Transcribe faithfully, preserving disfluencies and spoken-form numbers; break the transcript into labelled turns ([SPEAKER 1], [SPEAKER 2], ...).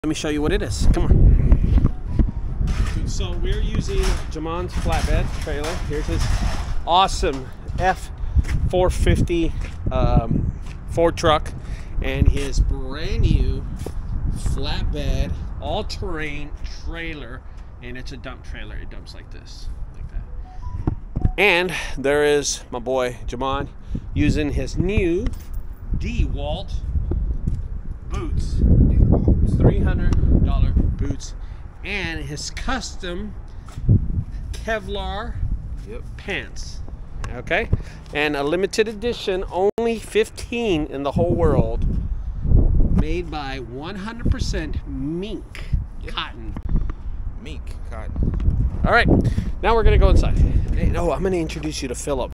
[SPEAKER 1] Let me show you what it is. Come on. So we're using Jaman's flatbed trailer. Here's his awesome F four fifty um, Ford truck and his brand new flatbed all-terrain trailer, and it's a dump trailer. It dumps like this, like that. And there is my boy Jaman using his new D-Walt boots, three hundred dollar boots, and his custom Kevlar
[SPEAKER 2] yep.
[SPEAKER 1] pants. Okay, and a limited edition, only fifteen in the whole world, made by one hundred percent mink
[SPEAKER 2] yep.
[SPEAKER 1] cotton.
[SPEAKER 2] Mink cotton.
[SPEAKER 1] All right, now we're gonna go inside. Hey, no, I'm gonna introduce you to Philip.